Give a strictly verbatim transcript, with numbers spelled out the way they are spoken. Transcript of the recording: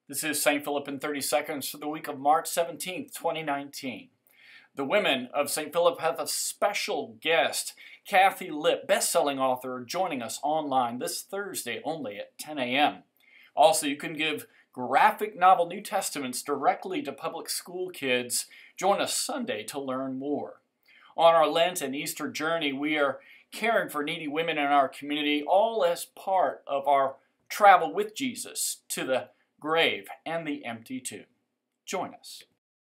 This is Saint Philip in thirty seconds for the week of March seventeenth, twenty nineteen. The women of Saint Philip have a special guest, Kathy Lipp, best-selling author, joining us online this Thursday only at ten a m Also, you can give graphic novel New Testaments directly to public school kids. Join us Sunday to learn more. On our Lent and Easter journey, we are caring for needy women in our community, all as part of our travel with Jesus to the grave and the empty tomb. Join us.